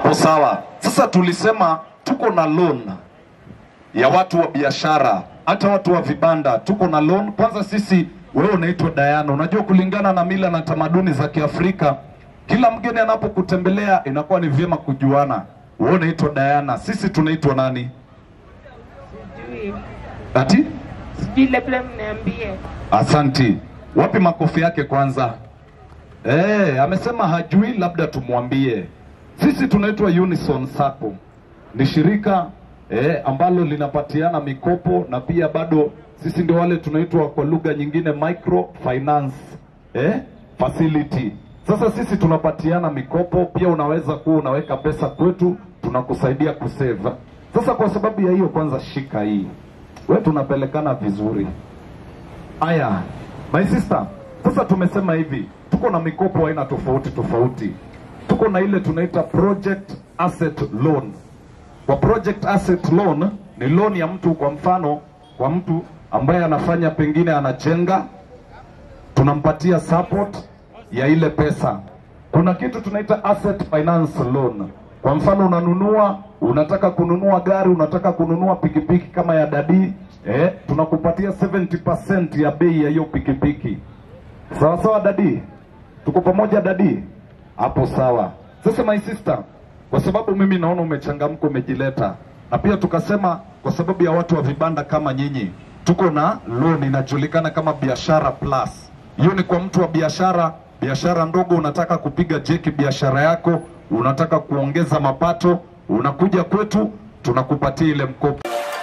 Hapo sawa. Sasa tulisema tuko na loan ya watu wa biashara, hata watu wa vibanda tuko na loan. Kwanza sisi, wewe unaitwa Diana. Unajua kulingana na mila na tamaduni za Kiafrika, kila mgeni anapokutembelea inakuwa ni vyema kujuana. Wewe unaitwa Diana, sisi tunaitwa nani? Sijui. Ati? Sijui, labda mniambie. Asanti. Wapi makofi yake kwanza? Amesema hajui, labda tumwambie. Sisi tunaitwa Unison Sacco. Ni shirika ambalo linapatiana mikopo, na pia bado sisi ndio wale tunaitwa kwa lugha nyingine micro finance facility. Sasa sisi tunapatiana mikopo, pia unaweza kuwa unaweka pesa kwetu, tunakusaidia kusave. Sasa kwa sababu ya hiyo, kwanza shika hii. Wewe tunapelekana vizuri. Aya, my sister, sasa tumesema hivi, tuko na mikopo aina tofauti tofauti. Tuko na ile tunaita project asset loan. Kwa project asset loan ni loan ya mtu, kwa mfano kwa mtu ambaye anafanya pengine anajenga, tunampatia support ya ile pesa. Kuna kitu tunaita asset finance loan. Kwa mfano unataka kununua gari, unataka kununua pikipiki kama ya dadi, tunakupatia 70% ya bei ya hiyo pikipiki. Sawa sawa dadi? Tuko pamoja dadi? Hapo sawa. Sasa my sister, kwa sababu mimi naona umechangamka, umejileta, na pia tukasema kwa sababu ya watu wa vibanda kama nyinyi, tuko na loan inajulikana kama biashara plus. Hiyo ni kwa mtu wa biashara ndogo, unataka kupiga jeki biashara yako, unataka kuongeza mapato, unakuja kwetu, tunakupatia ile mkopo.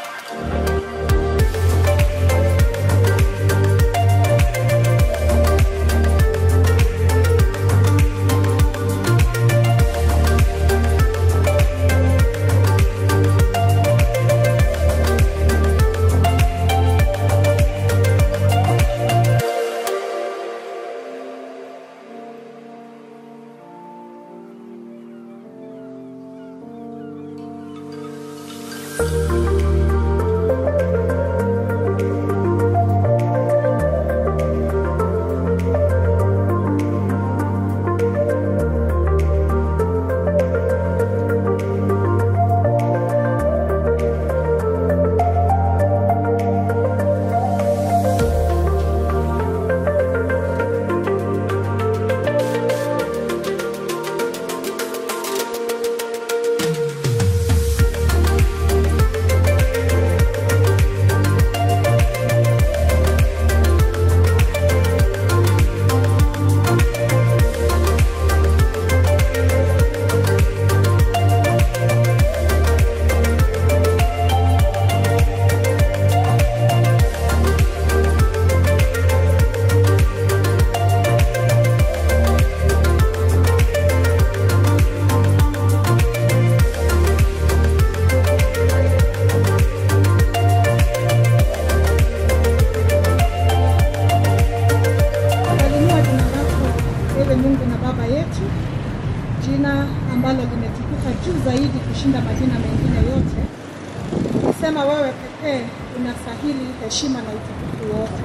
Jina ambalo limetukuka juu zaidi kushinda majina mengine yote. Nasema wewe pekee unastahili heshima na utukufu wote.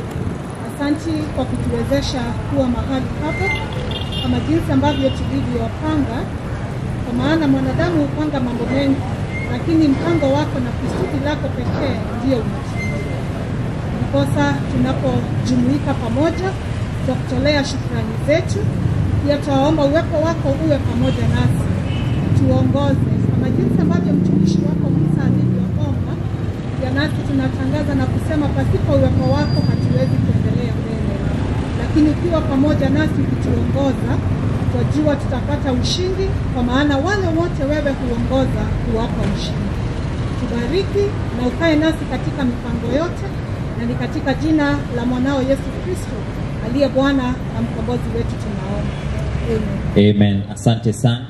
Asante kwa kutuwezesha kuwa mahali hapa kama jinsi ambavyo tulivyopanga, kwa maana mwanadamu hupanga mambo mengi, lakini mpango wako na kusudi lako pekee ndio unatimia. Ndiposa tunapojumuika pamoja kwa kutolea shukrani zetu, pia tuomba uwepo wako uwe pamoja nasi, tuongoze kama jinsi ambavyo mtumishi wako Musa alivyoomba. Pia nasi tunatangaza na kusema pasipo uwepo wako hatuwezi kuendelea mbele, lakini ukiwa pamoja nasi ukituongoza, twajua tutapata ushindi, kwa maana wale wote wewe huongoza kuwapa ushindi. Tubariki na ukae nasi katika mipango yote, na ni katika jina la mwanao Yesu Kristo aliye Bwana na mkombozi wetu tunaomba. Amen. Amen. Asante sana.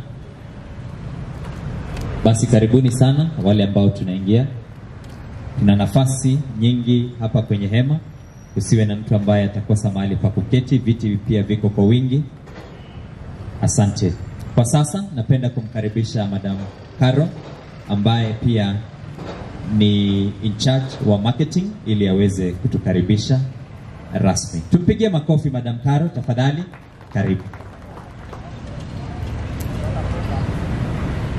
Basi karibuni sana wale ambao tunaingia. Tuna nafasi nyingi hapa kwenye hema. Usiwe na mtu ambaye atakosa mahali pa kuketi, viti pia viko kwa wingi. Asante. Kwa sasa napenda kumkaribisha Madam Caro ambaye pia ni in charge wa marketing ili aweze kutukaribisha rasmi. Tumpigie makofi Madam Caro tafadhali. Karibu.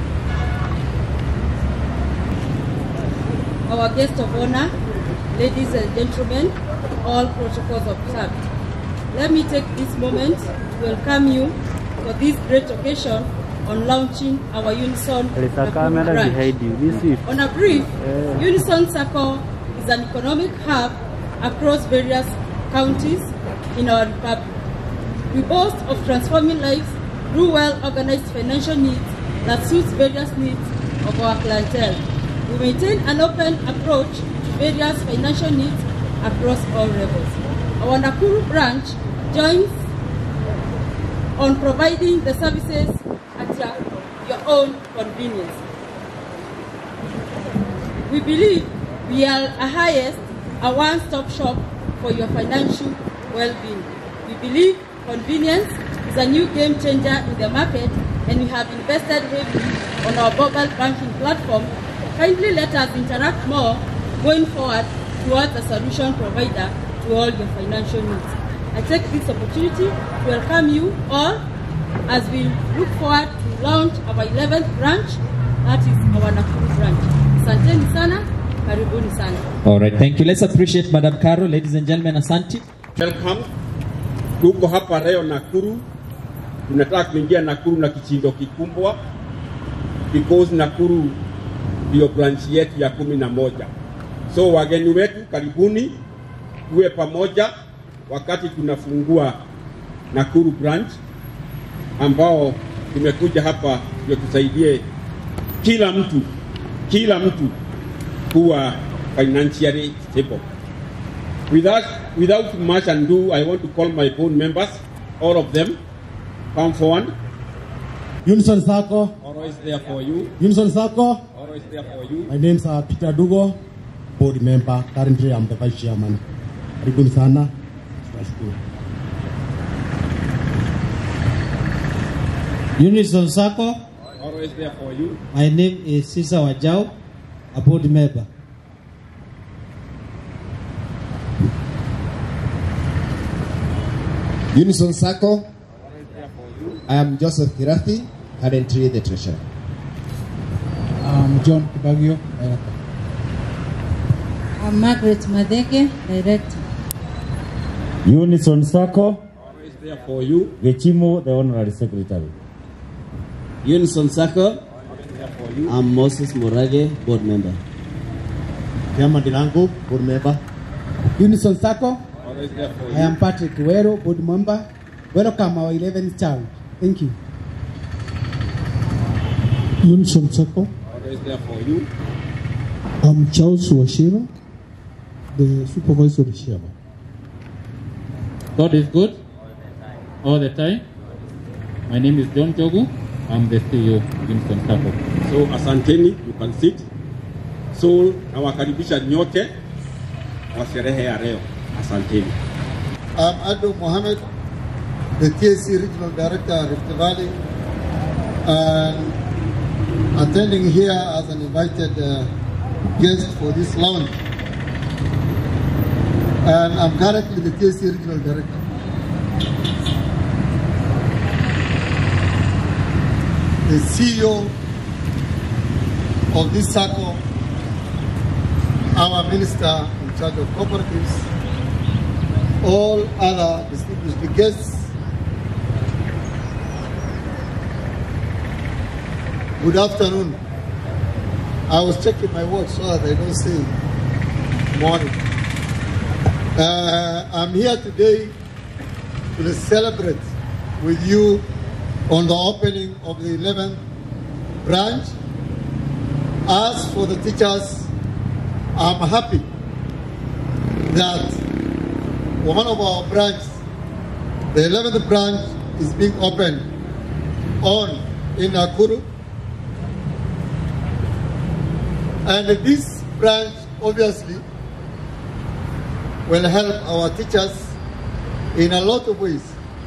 our guest of honor, ladies and gentlemen, all protocols observed. Let me take this moment to welcome you for this great occasion on launching our Unison Nakuru branch. On a brief, Unison Sacco is an economic hub across various counties in our republic. We boast of transforming lives through well-organized financial needs that suits various needs of our clientele. We maintain an open approach to various financial needs across all levels. Our Nakuru branch joins on providing the services at your own convenience. We believe we are a one-stop shop for your financial well-being. We believe convenience is a new game changer in the market, and we have invested heavily on our mobile banking platform. Kindly let us interact more going forward towards a solution provider to all your financial needs. I take this opportunity to welcome you all as we look forward to launch our 11th branch, that is our Nakuru branch. Asanteni sana, karibuni sana. All right, thank you. Let's appreciate Madam Caro. Ladies and gentlemen, asante. Welcome. Tuko hapa leo Nakuru. Tunataka kuingia Nakuru na kichindo kikumbwa because Nakuru ndio branch yetu ya 11. So wageni wetu karibuni, tuwe pamoja wakati tunafungua Nakuru branch, ambao tumekuja hapa ndio tusaidie kila mtu kuwa financially stable. Without much ado, I want to call my board members, all of them, come forward. Unison Sacco. Always there for you. Unison Sacco. Always there for you. My name is Peter Dugo, board member. Currently, I'm the vice chairman. Karibuni sana. Tunashukuru. Unison Sacco. Always there for you. My name is Sisa Wajau, a board member. Unison Sacco. I am Joseph Kirathi, currently the treasurer. I'm John Kibagio, director. I'm Margaret Madeke, director. Unison Sacco. Always there for you. Gechimo, the honorary secretary. Unison Sacco. I'm Moses Morage, board member. Chairman Dilango, board member. Unison Sacco. Always there for you. I am Patrick Wero, board member. Welcome our 11th child. Thank you. Unison Sacco. Always there for you. I'm Charles Washira, the supervisor chairman. God is good all the time. My name is John Jogu. I'm the CEO of Unison Sacco. So asanteni, you can sit. So nawakaribisha nyote wa sherehe ya leo. Asanteni. I'm Ado Mohammed, the TSC Regional Director, Rift Valley, and attending here as an invited guest for this launch. And I'm currently the TSC Regional Director. The CEO of this SACCO, our Minister in charge of cooperatives, all other distinguished guests. Good afternoon. I was checking my watch so that I don't say morning. I'm here today to celebrate with you on the opening of the 11th branch. As for the teachers, I'm happy that one of our branches, the 11th branch, is being opened in Nakuru. And this branch obviously will help our teachers in a lot of ways.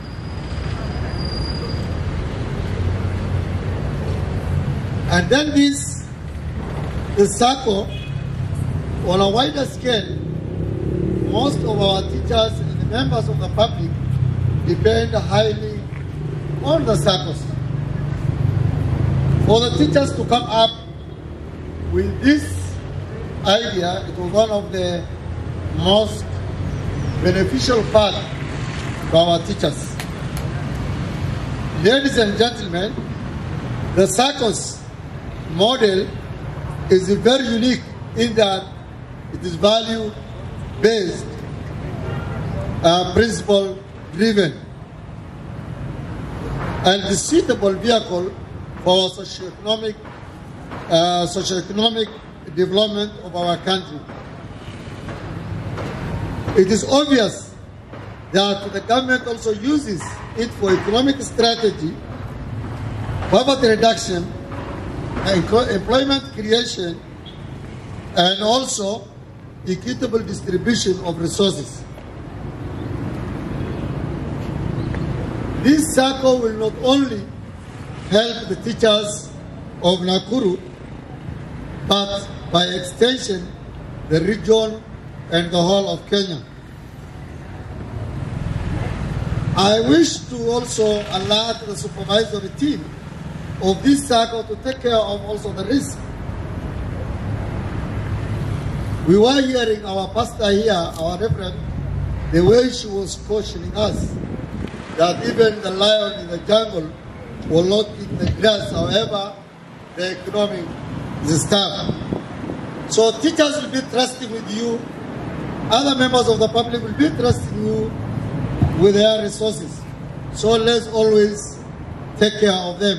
And then the SACCO, on a wider scale, most of our teachers and the members of the public depend highly on the SACCOs. For the teachers to come up with this idea. It was one of the most beneficial part to our teachers. Ladies and gentlemen, the SACCOS model is very unique in that it is value-based, principle-driven, and the suitable vehicle for socioeconomic development of our country. It is obvious that the government also uses it for economic strategy, poverty reduction, employment creation, and also equitable distribution of resources. This SACCO will not only help the teachers of Nakuru, but by extension, the region and the whole of Kenya. I wish to also alert the supervisory team of this SACCO to take care of also the risk. We were hearing our pastor here, our reverend, the way she was cautioning us that even the lion in the jungle will not eat the grass, however, the economy is starved. So teachers will be trusting with you, other members of the public will be trusting you with their resources. So let's always take care of them.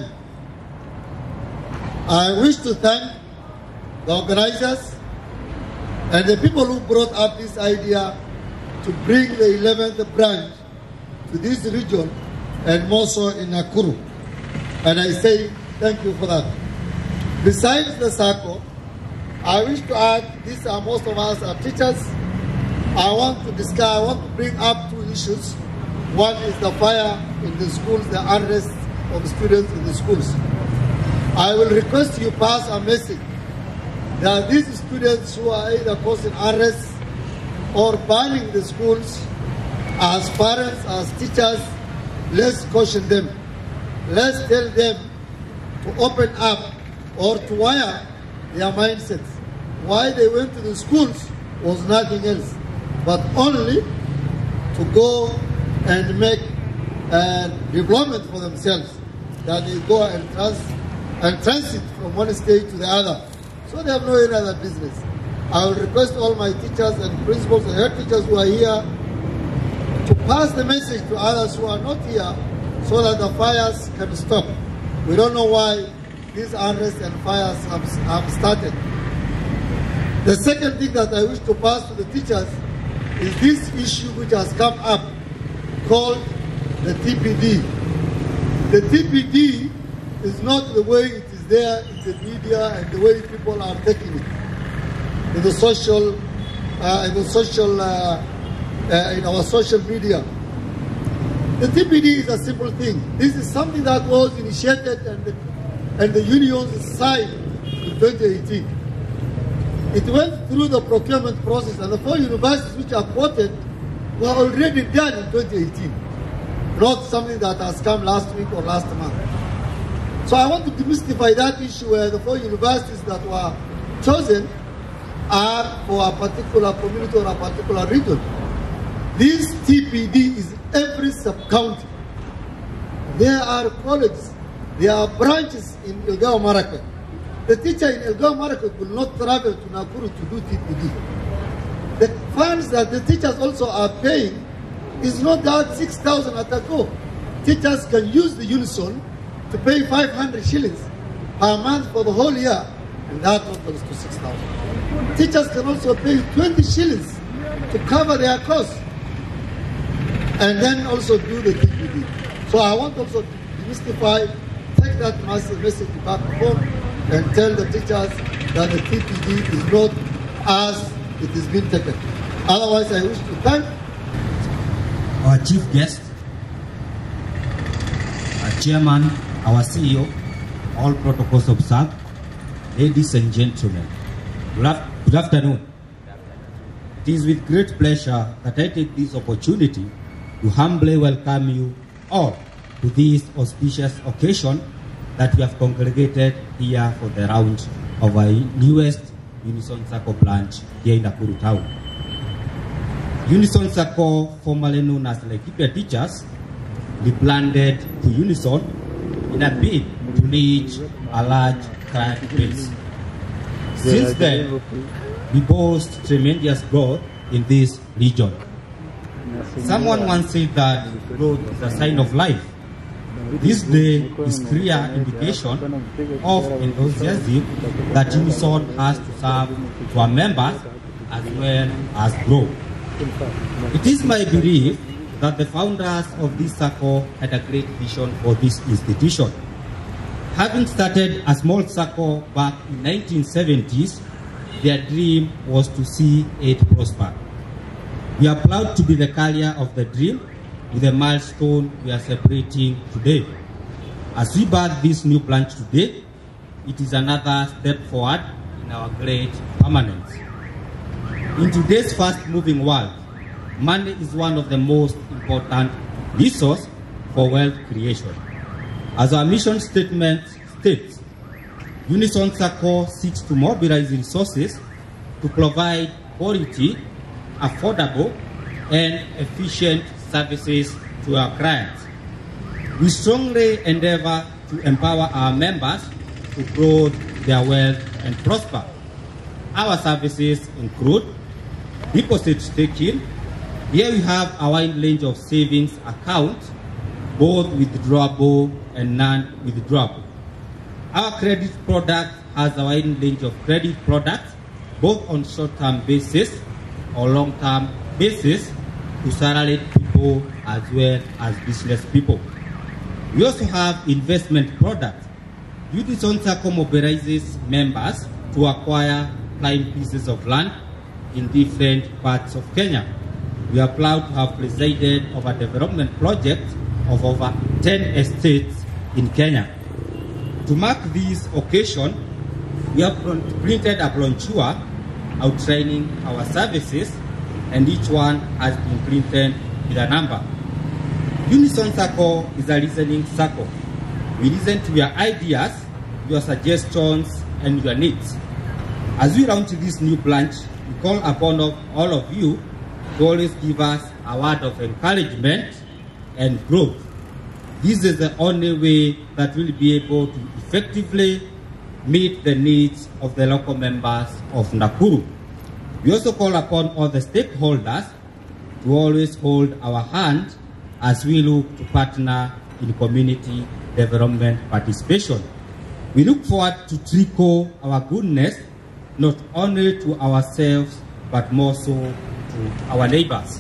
I wish to thank the organizers and the people who brought up this idea to bring the 11th branch to this region and more so in Nakuru. And I say thank you for that. Besides the SACCO, I wish to add, most of us are teachers. I want to bring up two issues. One is the fire in the schools, the unrest of students in the schools. I will request you pass a message that these students who are either causing unrest or burning the schools, as parents, as teachers, let's caution them. Let's tell them to open up or to wire their mindsets. Why they went to the schools was nothing else, but only to go and make development for themselves, that they go and transit from one state to the other. So they have no any other business. I will request all my teachers and principals and head teachers who are here to pass the message to others who are not here so that the fires can stop. We don't know why these unrest and fires have started. The second thing that I wish to pass to the teachers is this issue which has come up called the TPD. The TPD is not the way it is there in the media and the way people are taking it in the social, in our social media. The TPD is a simple thing. This is something that was initiated and the unions signed in 2018. It went through the procurement process, and the 4 universities which are quoted were already done in 2018, not something that has come last week or last month. So I want to demystify that issue where the 4 universities that were chosen are for a particular community or a particular region. This TPD is every sub-county. There are colleges, there are branches in Elgeyo Marakwet. The teacher in Elgeyo Marakwet will not travel to Nakuru to do TPD. The funds that the teachers also are paying is not that 6,000 at a go. Teachers can use the Unison to pay 500 shillings per month for the whole year, and that totals to 6,000. Teachers can also pay 20 shillings to cover their costs, and then also do the TPD. So I want also to demystify, take that message back home, and tell the teachers that the TPD is not as it is being taken. Otherwise, I wish to thank our chief guest, our chairman, our CEO, all protocols observed, ladies and gentlemen. Good afternoon. It is with great pleasure that I take this opportunity to humbly welcome you all to this auspicious occasion that we have congregated here for the round of our newest Unison Sacco branch here in Nakuru town. Unison Sacco, formerly known as Laikipia Teachers, rebranded to Unison in a bid to reach a large client base. Since then, we boast tremendous growth in this region. Someone once said that growth is a sign of life. This day is clear indication of enthusiasm that Unison has to serve to our members as well as grow. It is my belief that the founders of this circle had a great vision for this institution. Having started a small circle back in 1970s, their dream was to see it prosper. We are proud to be the carrier of the dream with the milestone we are celebrating today. As we birth this new branch today, it is another step forward in our great permanence. In today's fast-moving world, money is one of the most important resources for wealth creation. As our mission statement states, Unison Sacco seeks to mobilize resources to provide quality, affordable, and efficient services to our clients. We strongly endeavor to empower our members to grow their wealth and prosper. Our services include deposit taking. Here we have a wide range of savings accounts, both withdrawable and non-withdrawable. Our credit product has a wide range of credit products, both on short-term basis or long-term basis to salaried people as well as business people. We also have investment products. Unison Sacco mobilizes members to acquire prime pieces of land in different parts of Kenya. We are proud to have presided over a development project of over 10 estates in Kenya. To mark this occasion, we have printed a brochure outlining our services, and each one has been printed with a number. Unison Sacco is a listening circle. We listen to your ideas, your suggestions, and your needs. As we launch this new branch, we call upon all of you to always give us a word of encouragement and growth. This is the only way that we'll be able to effectively meet the needs of the local members of Nakuru. We also call upon all the stakeholders to always hold our hand as we look to partner in community development participation. We look forward to trickle our goodness not only to ourselves but more so to our neighbors.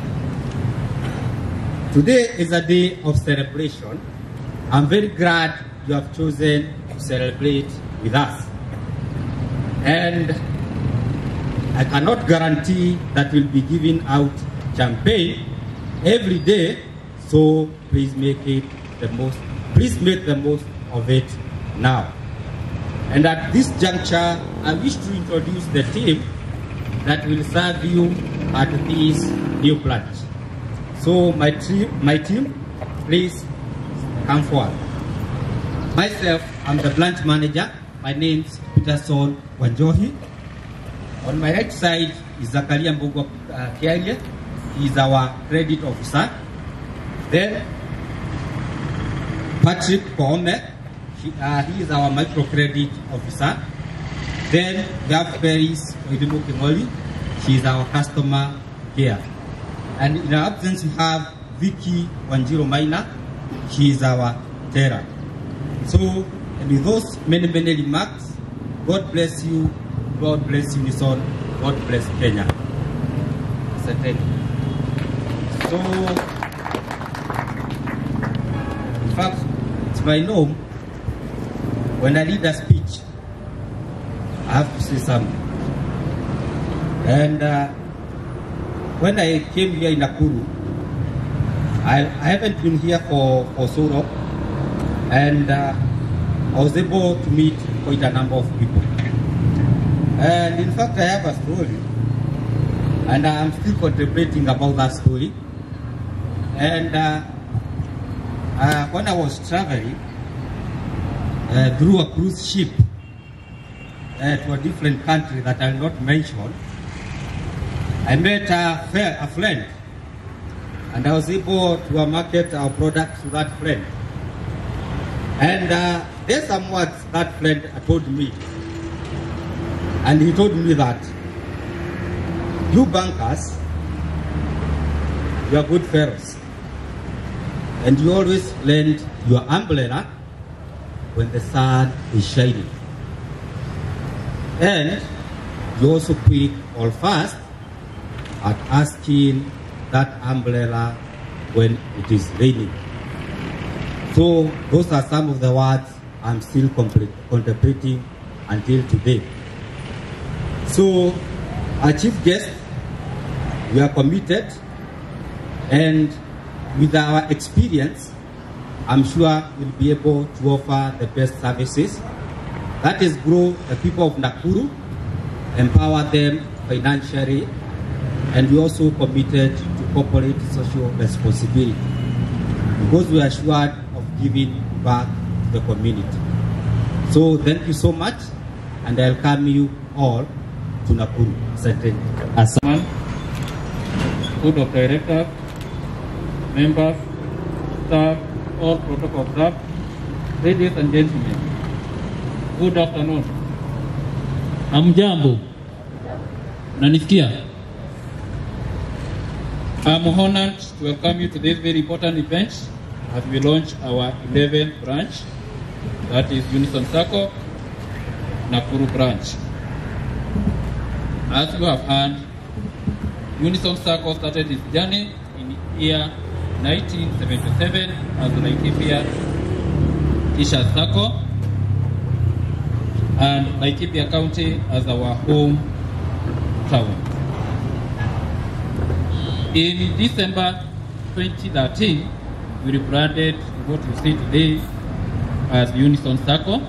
Today is a day of celebration. I'm very glad you have chosen to celebrate with us. And I cannot guarantee that we'll be giving out champagne every day, so please make the most of it now. And at this juncture, I wish to introduce the team that will serve you at this new branch. So my team, please come forward. Myself, I'm the branch manager. My name is Peterson Wanjohi. On my right side is Zakaria Mbugwa Kiaye. He is our credit officer. Then Patrick Koome, he is our microcredit officer. Then we have Paris Oidimu Kimoli. She is our customer care. And in our absence, we have Vicky Wanjiro Maina. She is our teller. So, and with those many remarks, God bless you, God bless Unison, God bless Kenya. So, in fact, it's my norm, when I lead a speech, I have to say something. And when I came here in Nakuru, I haven't been here for so long, and I was able to meet quite a number of people. And in fact, I have a story, and I'm still contemplating about that story. And when I was traveling through a cruise ship, to a different country that I'll not mention, I met a friend, and I was able to market our products to that friend. And there's some words that friend told me. And he told me that, you bankers, you are good fellows. And you always lend your umbrella when the sun is shining. And you also quick or fast at asking that umbrella when it is raining. So those are some of the words I'm still contemplating until today. So, our chief guest, we are committed, and with our experience, I'm sure we'll be able to offer the best services. That is, grow the people of Nakuru, empower them financially, and we also committed to corporate social responsibility, because we are sure of giving back to the community. So thank you so much, and I welcome you all to Nakuru. Asaman, Board of Directors, members, staff, all protocol staff, ladies and gentlemen, good afternoon. Hamjambo, nanisikia? I'm honored to welcome you to this very important event as we launch our 11th branch, that is Unison Sacco, Nakuru branch. As you have heard, Unison Sacco started its journey in the year 1977 as Laikipia Teachers Sacco, and Laikipia County as our home town. In December 2013, we rebranded what you see today as Unison Sacco,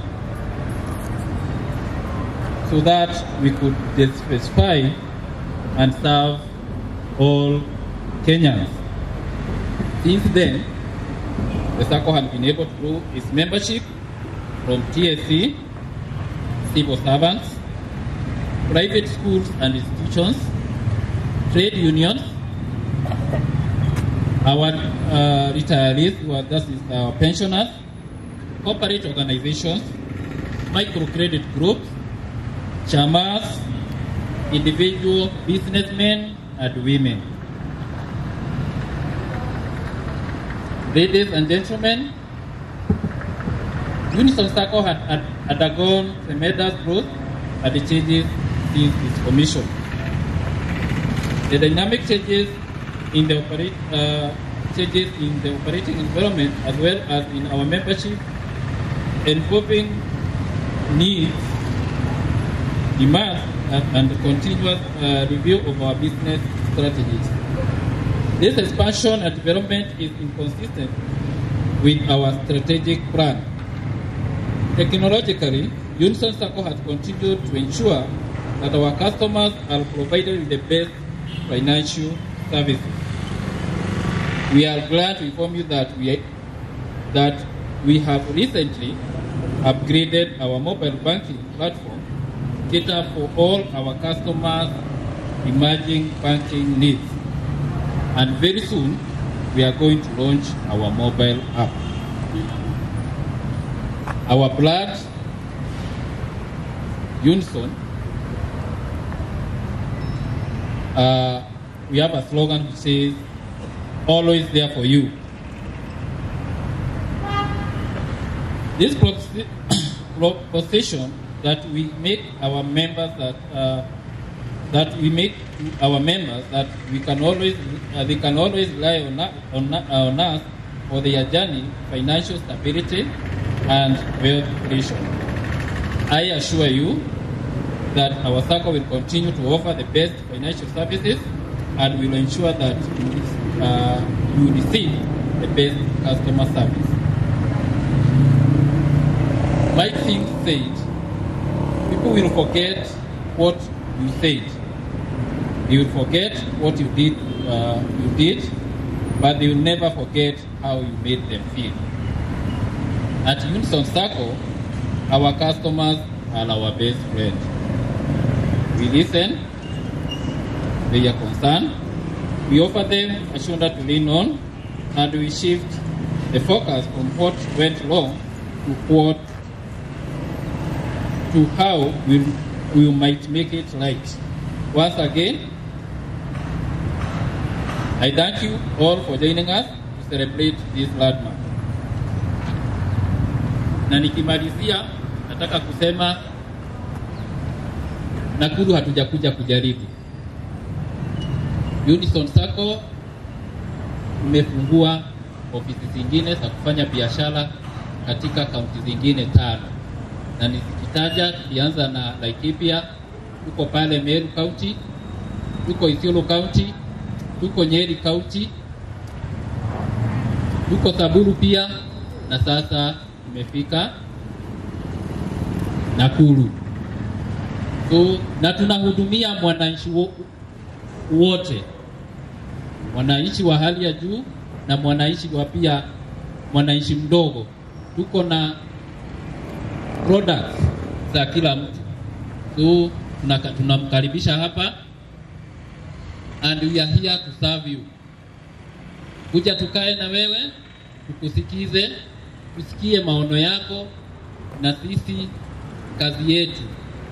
so that we could diversify and serve all Kenyans. Since then, the Sacco has been able to grow its membership from TSC, civil servants, private schools and institutions, trade unions, our retirees, that is our pensioners, corporate organizations, microcredit groups, chamas, individual businessmen and women. Ladies and gentlemen, Unison Sacco had undergone tremendous growth and the changes since its commission. The dynamic changes in the operating environment, as well as in our membership, involving needs, demands, and continuous review of our business strategies. This expansion and development is inconsistent with our strategic plan. Technologically, Unison Sacco has continued to ensure that our customers are provided with the best financial services. We are glad to inform you that we have recently upgraded our mobile banking platform to cater for all our customers' emerging banking needs. And very soon, we are going to launch our mobile app. Our brand, Unison, we have a slogan which says, always there for you. This proposition that we make our members that we can always they can always rely on us for their journey, financial stability and wealth creation. I assure you that our Sacco will continue to offer the best financial services and will ensure that you receive the best customer service. Like things said, people will forget what you said. They will forget what you did, but they will never forget how you made them feel. At Unison Sacco, our customers are our best friend. We listen, they are concerned, we offer them a shoulder to lean on, and we shift the focus from what went wrong to how we might make it right. Once again, I thank you all for joining us to celebrate this landmark. Na nikimalizia, nataka kusema Nakuru hatujakuja kujaribu. Unison Sacco imefungua ofisi zingine za kufanya biashara katika kaunti zingine 5. Na nikitaja, tulianza na Laikipia, tuko pale Meru County, tuko Isiolo County, tuko Nyeri County, tuko Samburu pia, na sasa tumefika Nakuru. So, na tunahudumia mwananchi wote, mwananchi wa hali ya juu na mwananchi wa pia mwananchi mdogo. Tuko na products za kila mtu. So, tunamkaribisha hapa, and we are here to serve you. Kuja tukae na wewe, tukusikize, tusikie maono yako, na sisi kazi yetu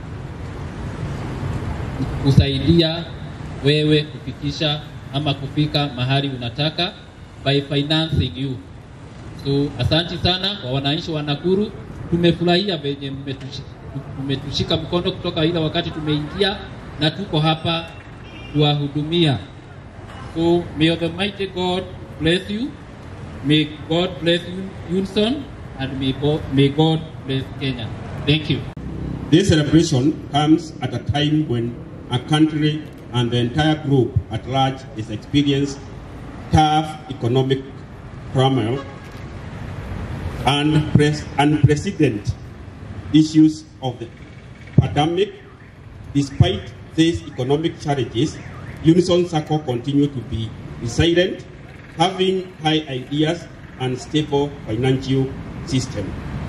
kusaidia wewe kufikisha ama kufika mahali unataka by financing you. So, asante sana kwa wananchi wa Nakuru. Tumefurahia venye mmetushika mkono kutoka ile wakati tumeingia, na tuko hapa kuwahudumia. So, may the mighty God bless you. May God bless you, Unison, and may God bless Kenya. Thank you. This celebration comes at a time when a country and the entire group at large is experiencing tough economic turmoil and unprecedented issues of the pandemic. Despite these economic challenges, Unison Sacco continue to be resilient, having high ideas and stable financial system.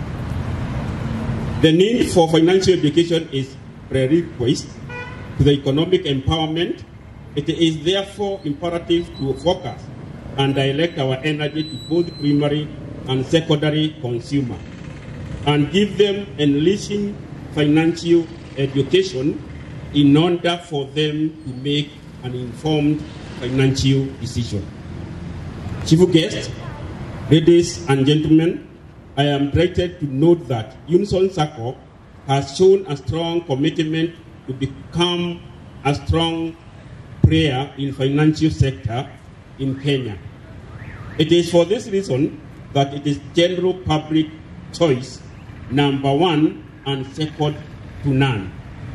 The need for financial education is prerequisite to the economic empowerment. It is therefore imperative to focus and direct our energy to both primary and secondary consumers and give them enriching financial education in order for them to make an informed financial decision. Chief guests, ladies and gentlemen, I am delighted to note that Unison Sacco has shown a strong commitment to become a strong player in financial sector in Kenya. It is for this reason that it is general public choice number 1 and second to none.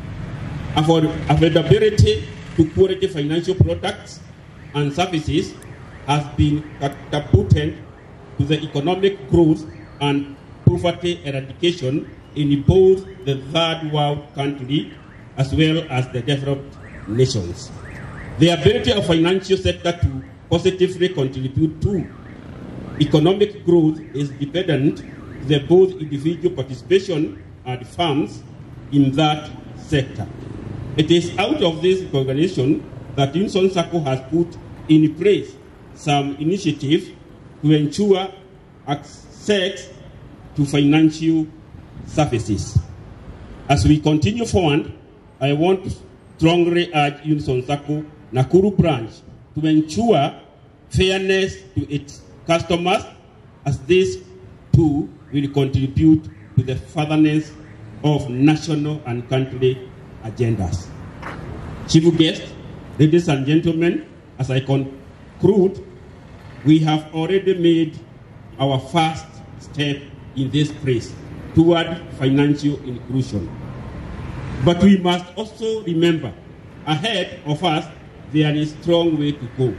Affordability to quality financial products and services has been catapulted to the economic growth and poverty eradication in both the third world country as well as the developed nations. The ability of financial sector to positively contribute to economic growth is dependent on the both individual participation and firms in that sector. It is out of this recognition that Unison Sacco has put in place some initiatives to ensure access to financial services. As we continue forward, I want to strongly urge Unison Sacco Nakuru branch to ensure fairness to its customers, as this too will contribute to the furtherance of national and country agendas. Chief guests, ladies and gentlemen, as I conclude, we have already made our first step in this place toward financial inclusion. But we must also remember, ahead of us, there is a strong way to go.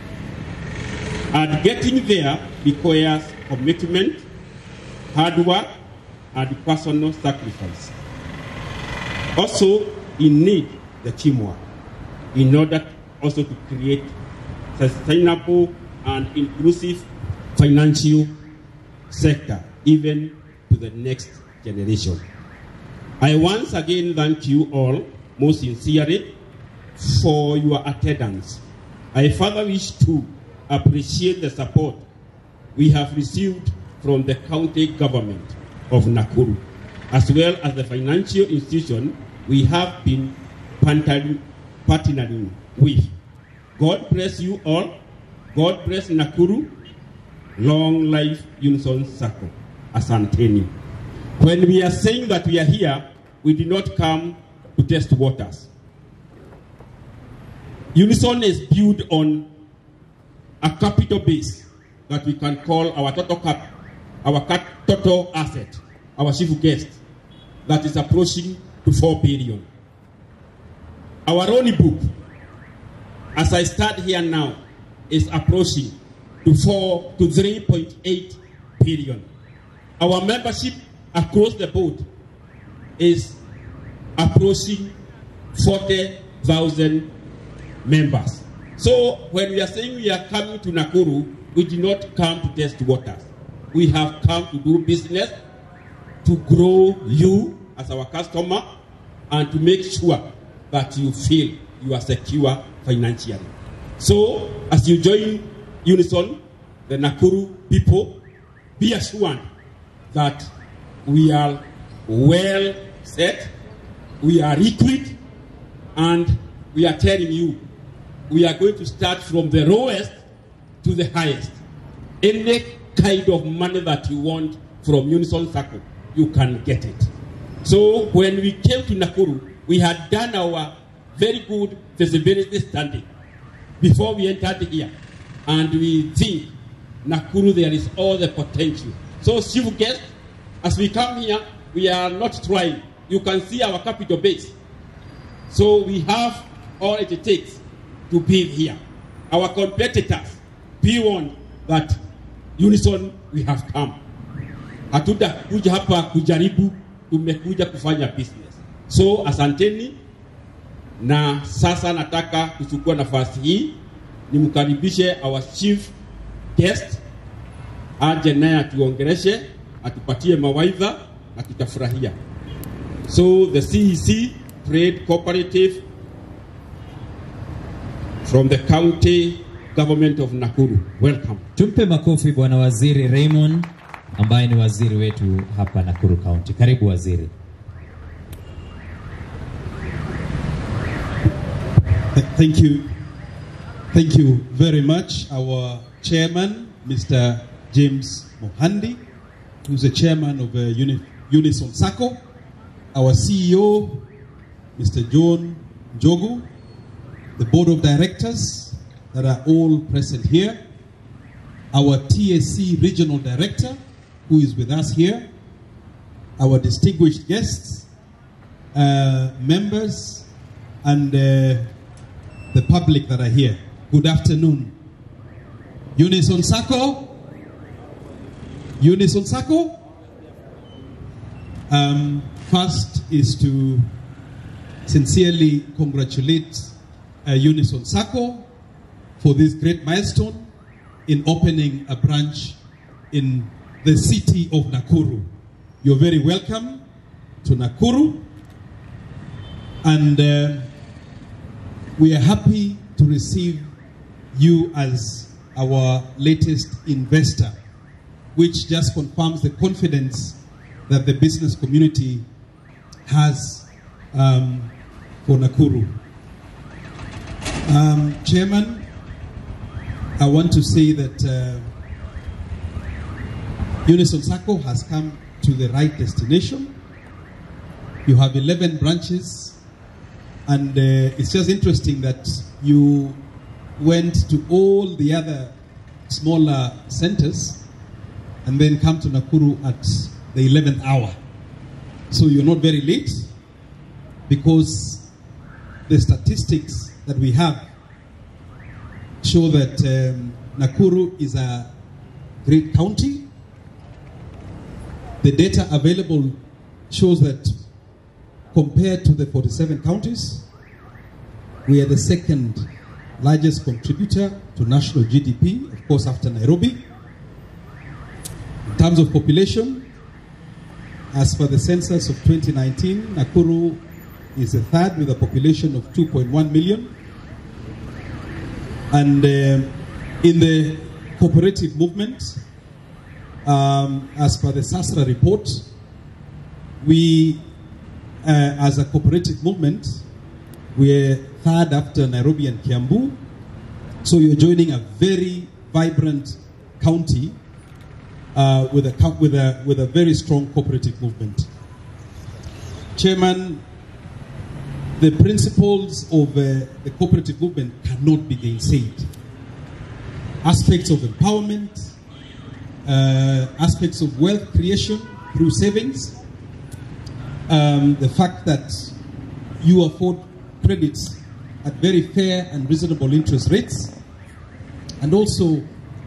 And getting there requires commitment, hard work, and personal sacrifice. Also, in need the teamwork in order also to create sustainable and inclusive financial sector even to the next generation. I once again thank you all most sincerely for your attendance. I further wish to appreciate the support we have received from the county government of Nakuru, as well as the financial institution we have been partnering with. God bless you all. God bless Nakuru. Long life Unison Sacco. Asanteni. When we are saying that we are here, we did not come to test waters. Unison is built on a capital base that we can call our total asset, our chief guest, that is approaching to 4 billion. Our loan book, as I start here now, is approaching to 3.8 billion. Our membership across the board is approaching 40,000 members. So when we are saying we are coming to Nakuru, we did not come to test waters. We have come to do business, to grow you as our customer, and to make sure that you feel you are secure financially. So as you join Unison, the Nakuru people, be assured that we are well set, we are liquid, and we are telling you we are going to start from the lowest to the highest. Any kind of money that you want from Unison Sacco, you can get it. So when we came to Nakuru, we had done our very good feasibility study before we entered here. And we think Nakuru, there is all the potential. So chief guest, as we come here, we are not trying. You can see our capital base. So we have all it takes to be here. Our competitors, be warned that Unison, we have come. Hatuda kuja hapa kujaribu, tumekuja kufanya business. So asanteni, na sasa nataka kuchukua nafasi hii nimkaribishe our chief guest aje naye atuongeleshe, atupatie mawaidha na tutafurahia. So the CEC Trade Cooperative from the county government of Nakuru. Welcome. Tumpe makofi Bwana Waziri Raymond ambaye ni waziri wetu hapa Nakuru County. Karibu waziri. Thank you. Thank you very much. Our chairman, Mr. James Mohandi, who's the chairman of Unison Sacco. Our CEO, Mr. John Njogu, the board of directors that are all present here, our TSC regional director, who is with us here, our distinguished guests, members, and the public that are here. Good afternoon. Unison Sacco? Unison Sacco? First is to sincerely congratulate Unison Sacco for this great milestone in opening a branch in the city of Nakuru. You're very welcome to Nakuru, and we are happy to receive you as our latest investor, which just confirms the confidence that the business community has for Nakuru. Chairman, I want to say that Unison Sacco has come to the right destination. You have 11 branches, and it's just interesting that you went to all the other smaller centers and then come to Nakuru at the 11th hour. So you're not very late, because the statistics that we have show that Nakuru is a great county. The data available shows that compared to the 47 counties, we are the second largest contributor to national GDP, of course after Nairobi. In terms of population, as per the census of 2019, Nakuru is the third with a population of 2.1 million. And in the cooperative movement, as per the SASRA report, we, as a cooperative movement, we're third after Nairobi and Kiambu. So you're joining a very vibrant county with a very strong cooperative movement. Chairman, the principles of the cooperative movement cannot be gainsaid. Aspects of empowerment, aspects of wealth creation through savings, the fact that you afford credits at very fair and reasonable interest rates, and also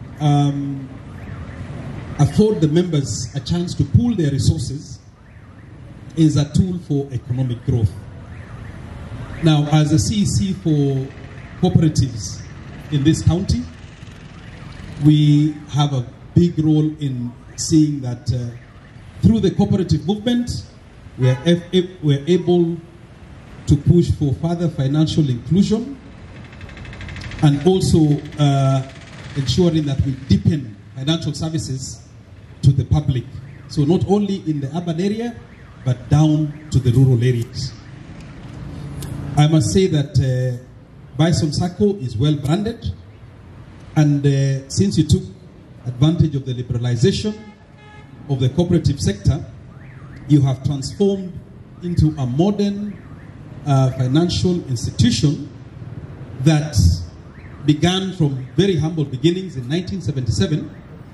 afford the members a chance to pool their resources, is a tool for economic growth. Now, as a CEC for cooperatives in this county, we have a big role in seeing that through the cooperative movement, we're able to push for further financial inclusion, and also ensuring that we deepen financial services to the public. So not only in the urban area, but down to the rural areas. I must say that Bison Sacco is well branded, and since you took advantage of the liberalization of the cooperative sector, you have transformed into a modern financial institution that began from very humble beginnings in 1977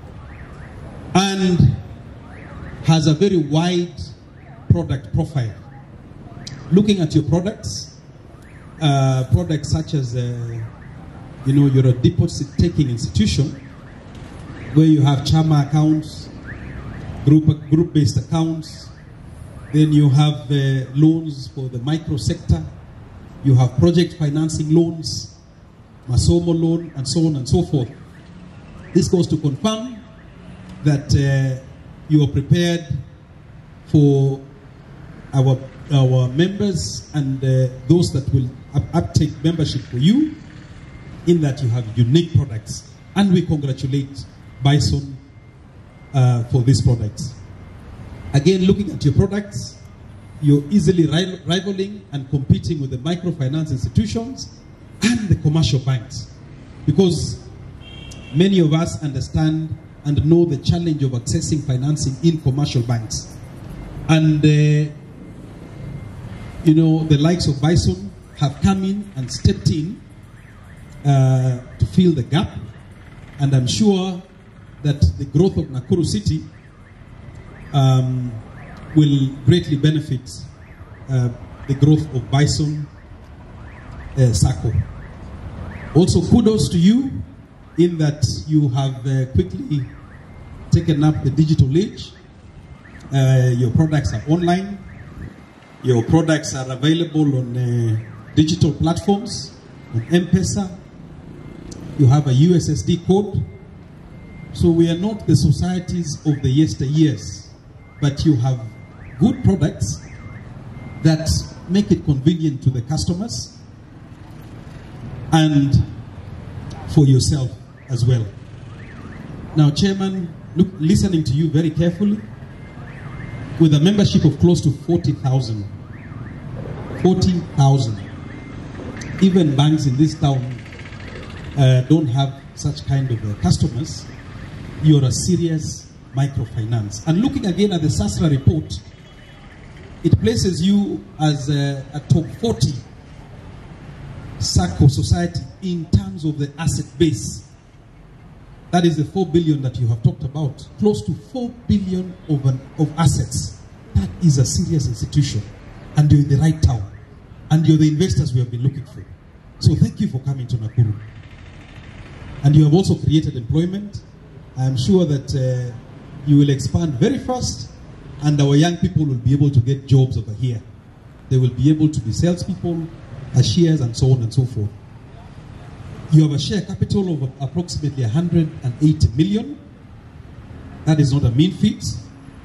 and has a very wide product profile. Looking at your products, products such as, you're a deposit-taking institution where you have Chama accounts, group-based accounts, then you have loans for the micro sector, you have project financing loans, Masomo loan, and so on and so forth. This goes to confirm that you are prepared for our members and those that will uptake membership for you, in that you have unique products. And we congratulate Bison for these products. Again, looking at your products, you're easily rivaling and competing with the microfinance institutions and the commercial banks, because many of us understand and know the challenge of accessing financing in commercial banks. And the likes of Bison have come in and stepped in to fill the gap, and I'm sure that the growth of Nakuru City will greatly benefit the growth of Bison Sacco. Also, kudos to you in that you have quickly taken up the digital age. Your products are online. Your products are available on digital platforms, on M-Pesa. You have a USSD code. So we are not the societies of the yesteryears, but you have good products that make it convenient to the customers and for yourself as well. Now, Chairman, listening to you very carefully, with a membership of close to 40,000, even banks in this town don't have such kind of customers. You're a serious microfinance. And looking again at the SASRA report, it places you as a top 40 Sacco society in terms of the asset base. That is the 4 billion that you have talked about. Close to 4 billion of assets. That is a serious institution. And you're in the right town. And you're the investors we have been looking for. So thank you for coming to Nakuru. And you have also created employment. I am sure that you will expand very fast, and our young people will be able to get jobs over here. They will be able to be salespeople, cashiers, and so on and so forth. You have a share capital of approximately 180 million. That is not a mean feat.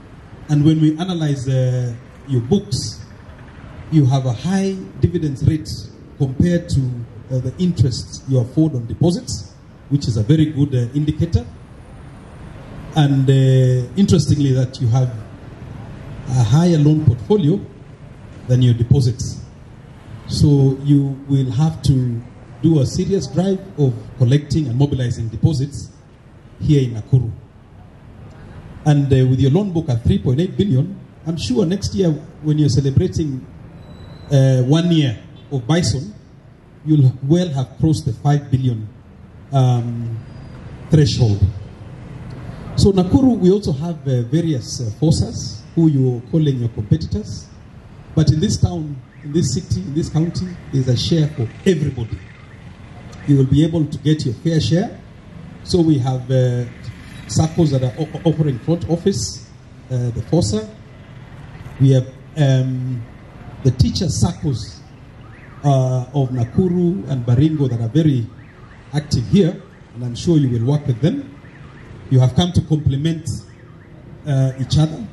And when we analyze your books, you have a high dividends rate compared to the interest you afford on deposits, which is a very good indicator. And interestingly, that you have a higher loan portfolio than your deposits. So you will have to do a serious drive of collecting and mobilizing deposits here in Nakuru. And with your loan book at 3.8 billion, I'm sure next year when you're celebrating 1 year of Bison, you'll well have crossed the 5 billion threshold. So Nakuru, we also have various forces who you're calling your competitors. But in this town, in this city, in this county, there's a share for everybody. You will be able to get your fair share. So we have SACCOs that are offering front office, the FOSA. We have the teacher SACCOs of Nakuru and Baringo that are very active here, and I'm sure you will work with them. You have come to complement each other.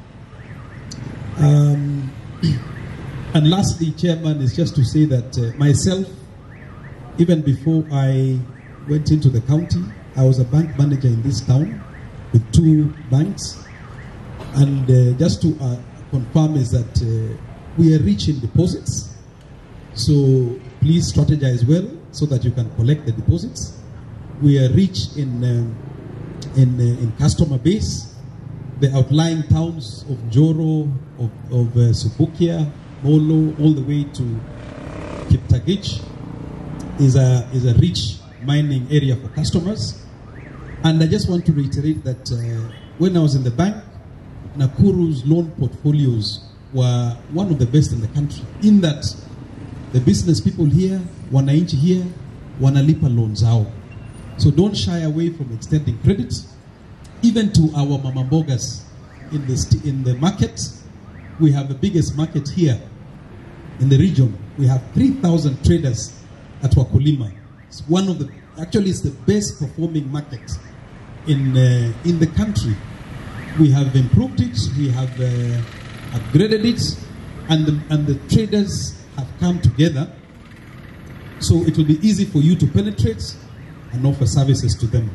And lastly, Chairman, is just to say that myself, even before I went into the county, I was a bank manager in this town with 2 banks. And just to confirm is that we are rich in deposits. So please strategize well so that you can collect the deposits. We are rich in customer base. The outlying towns of Joro, of Subukia, Molo, all the way to Kiptagich is a rich mining area for customers. And I just want to reiterate that when I was in the bank, Nakuru's loan portfolios were one of the best in the country, in that the business people here, wananchi here, wanalipa loans out. So don't shy away from extending credit, even to our mama mbogas in the market. We have the biggest market here in the region. We have 3,000 traders at Wakulima. It's one of the, actually it's the best performing market in the country. We have improved it, we have upgraded it, and the traders have come together. So it will be easy for you to penetrate and offer services to them.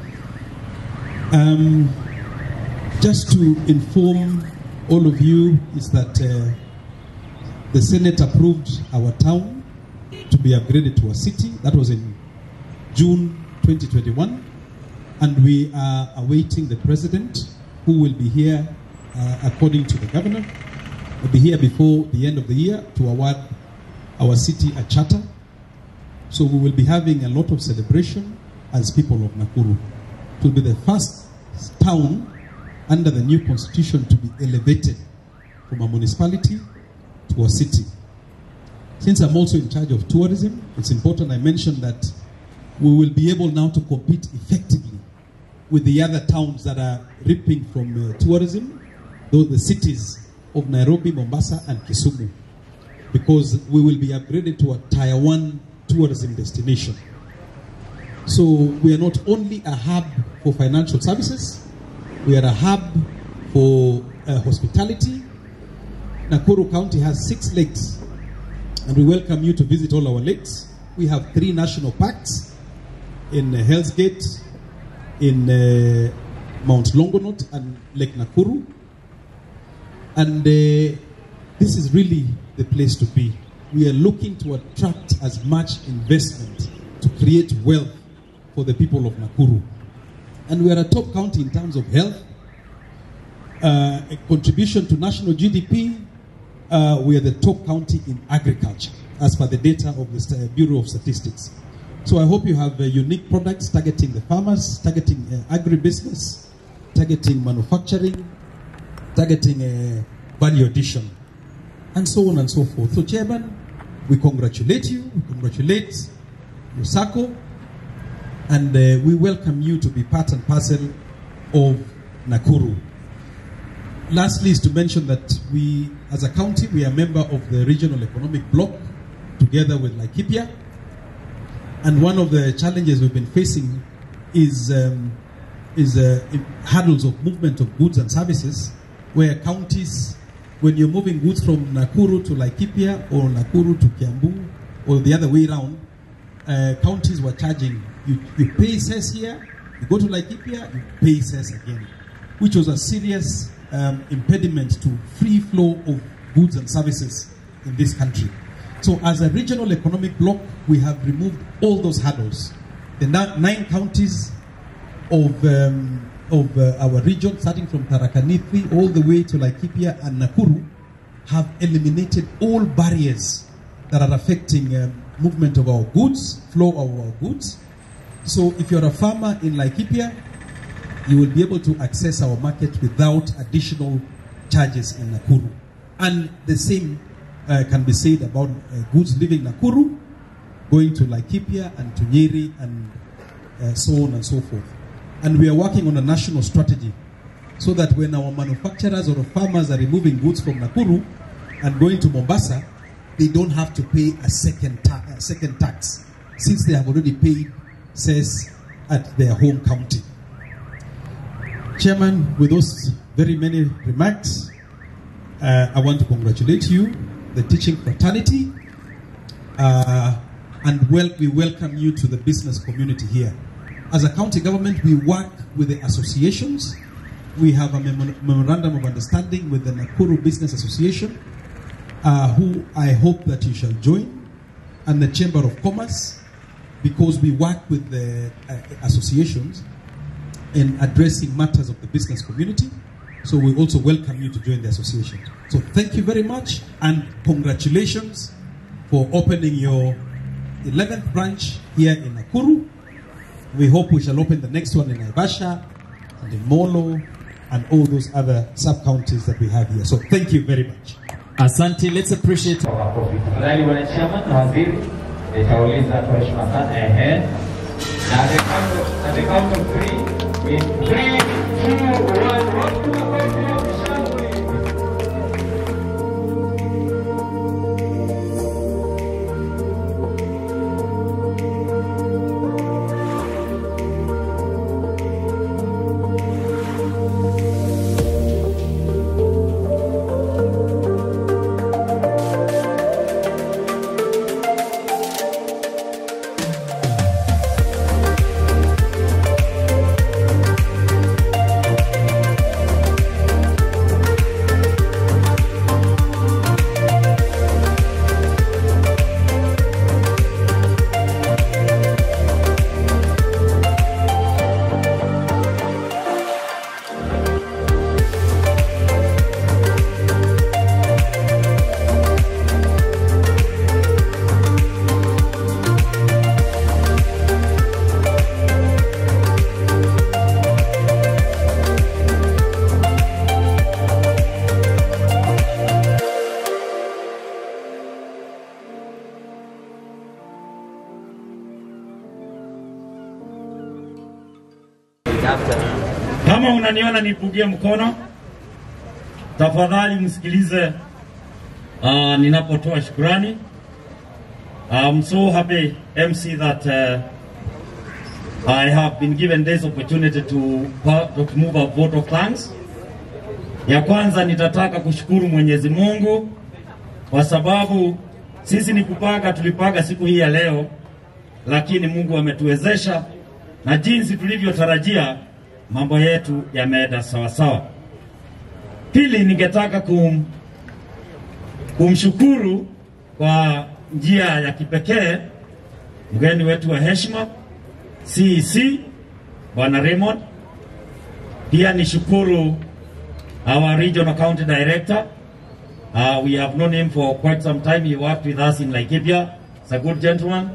Just to inform all of you is that the Senate approved our town to be upgraded to a city. That was in June 2021. And we are awaiting the president, who will be here, according to the governor, will be here before the end of the year to award our city a charter. So we will be having a lot of celebration as people of Nakuru. It will be the first town under the new constitution to be elevated from a municipality to a city. Since I'm also in charge of tourism, it's important I mention that we will be able now to compete effectively with the other towns that are reaping from tourism, though the cities of Nairobi, Mombasa, and Kisumu, because we will be upgraded to a Tier 1 tourism destination. So we are not only a hub for financial services, we are a hub for hospitality. Nakuru County has 6 lakes, and we welcome you to visit all our lakes. We have 3 national parks in Hell's Gate, in Mount Longonot, and Lake Nakuru. And this is really the place to be. We are looking to attract as much investment to create wealth for the people of Nakuru. And we are a top county in terms of health. A contribution to national GDP, we are the top county in agriculture, as per the data of the Bureau of Statistics. So I hope you have unique products targeting the farmers, targeting agribusiness, targeting manufacturing, targeting value addition, and so on and so forth. So Chairman, we congratulate you, we congratulate your SACCO, and we welcome you to be part and parcel of Nakuru. Lastly is to mention that we, as a county, we are a member of the Regional Economic Bloc, together with Laikipia. And one of the challenges we've been facing is hurdles of movement of goods and services where counties, when you're moving goods from Nakuru to Laikipia or Nakuru to Kiambu or the other way around, counties were charging, you pay cess here, you go to Laikipia, you pay cess again, which was a serious impediment to free flow of goods and services in this country. So as a regional economic bloc, we have removed all those hurdles. The 9 counties of our region, starting from Tharaka-Nithi all the way to Laikipia and Nakuru, have eliminated all barriers that are affecting movement of our goods, flow of our goods. So if you're a farmer in Laikipia, you will be able to access our market without additional charges in Nakuru. And the same can be said about goods leaving Nakuru, going to Laikipia and to Nyeri and so on and so forth. And we are working on a national strategy so that when our manufacturers or farmers are removing goods from Nakuru and going to Mombasa, they don't have to pay a second tax, since they have already paid cess at their home county. Chairman, with those very many remarks, I want to congratulate you, the teaching fraternity, and we welcome you to the business community here. As a county government, we work with the associations. We have a memorandum of understanding with the Nakuru Business Association, who I hope that you shall join, and the Chamber of Commerce, because we work with the associations in addressing matters of the business community. So we also welcome you to join the association. So thank you very much, and congratulations for opening your 11th branch here in Nakuru. We hope we shall open the next one in Naivasha and in Molo and all those other sub-counties that we have here. So thank you very much. Asante, let's appreciate our profit. Rally Bwana Chairman na Waziri, nitauliza kwa heshima sana at the count of 3, in 3, 2, 1, Kama unaniona nipungie mkono, tafadhali msikilize ninapotoa shukrani. I'm so happy, MC, that I have been given this opportunity to move a vote of thanks. Ya kwanza nitataka kushukuru Mwenyezi Mungu kwa sababu sisi ni kupanga, tulipaga siku hii ya leo, lakini Mungu ametuwezesha na jinsi tulivyotarajia mambo yetu yameenda sawa sawa. Pili, ningetaka kumshukuru kwa njia ya kipekee mgeni wetu wa heshima CEC Bwana Raymond. Pia nishukuru our regional county director. We have known him for quite some time. He worked with us in Laikipia. He's a good gentleman.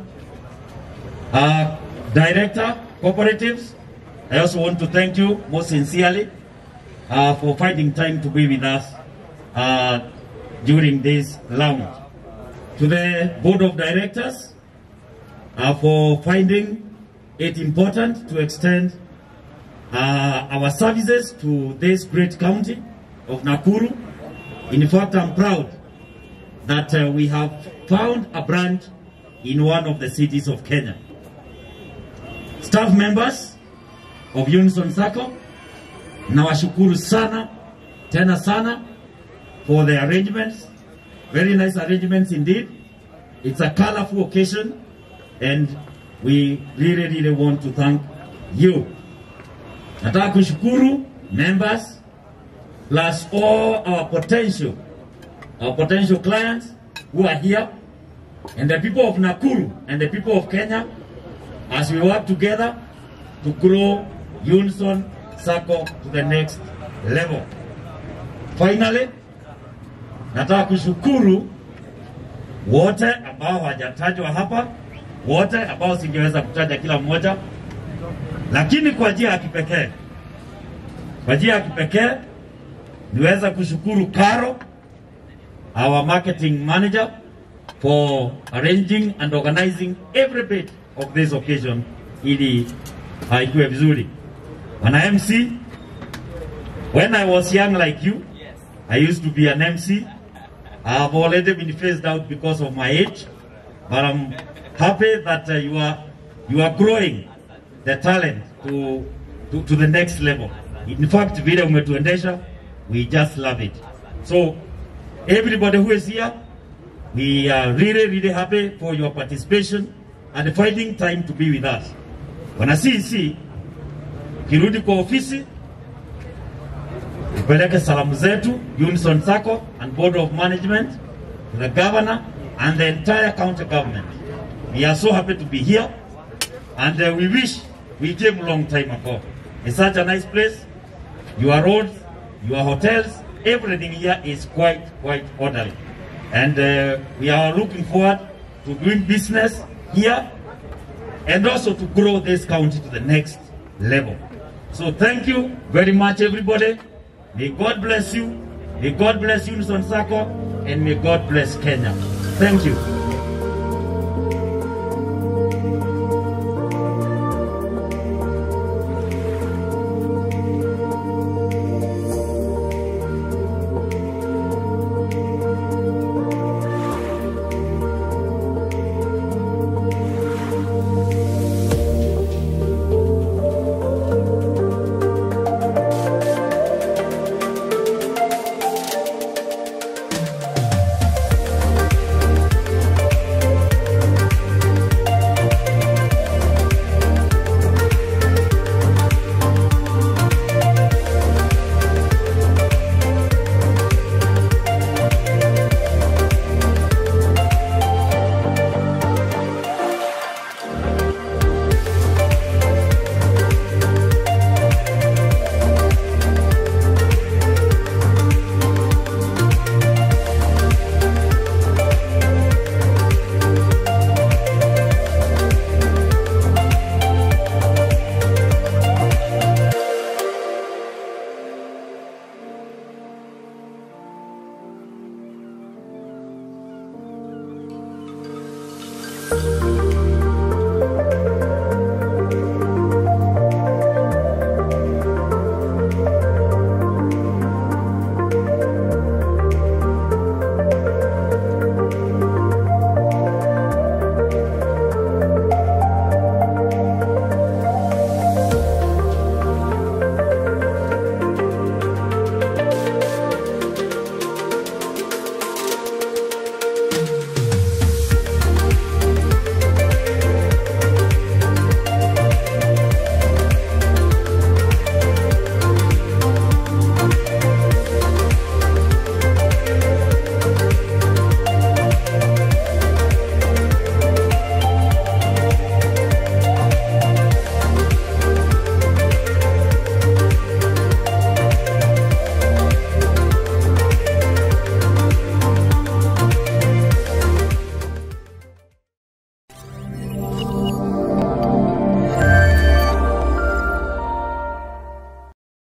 Director, Cooperatives, I also want to thank you most sincerely for finding time to be with us during this lounge. To the Board of Directors, for finding it important to extend our services to this great county of Nakuru. In fact, I'm proud that we have found a branch in one of the cities of Kenya. Staff members of Unison Sacco, nawashukuru sana tena sana for the arrangements. Very nice arrangements indeed. It's a colorful occasion and we really want to thank you. Nataka kushukuru members plus all our potential clients who are here and the people of Nakuru and the people of Kenya as we work together to grow Unison Sacco to the next level. Finally, nataka kushukuru wote ambao hawajatajwa hapa, wote ambao singeweza kutaja kila mmoja, lakini kwa njia ya kipekee niweza kushukuru Caro, our marketing manager, for arranging and organizing every bit of this occasion ili haikuwe vizuri. Wana MC, when I was young like you, I used to be an MC. I have already been phased out because of my age, but I'm happy that you are growing the talent to the next level. In fact, vile umetuendesha, we just love it. So, everybody who is here, we are really happy for your participation and finding time to be with us. Wana CEC, kirudi kwa ofisi, upeleke salamu zetu, Unison Sacco and Board of Management, to the Governor and the entire county government. We are so happy to be here and we wish we came a long time ago. It's such a nice place. Your roads, your hotels, everything here is quite orderly. And we are looking forward to doing business here and also to grow this county to the next level. So thank you very much, everybody. May God bless you. May God bless Unison Sacco and may God bless Kenya. Thank you. you.